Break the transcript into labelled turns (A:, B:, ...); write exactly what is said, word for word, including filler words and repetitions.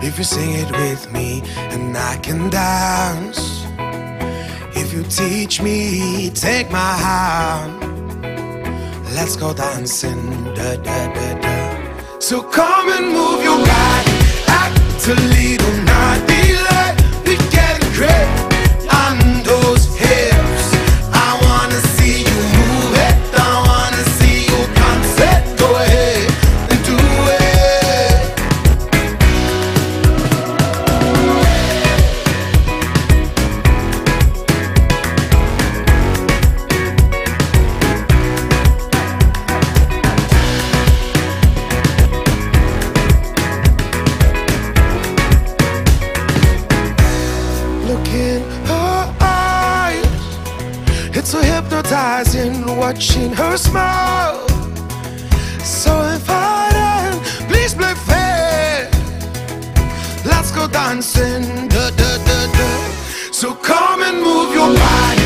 A: if you sing it with me, and I can dance. If you teach me, take my hand, let's go dancing, da da da da. So come and move your body, act a little naughty, like we getting great on those hips. I wanna see you move it, I wanna see you bounce it. Go ahead and do it. Look in her eyes, it's so hypnotizing watching her smile. So inviting, please play fair, let's go dancing, da da da da. So come and move your body,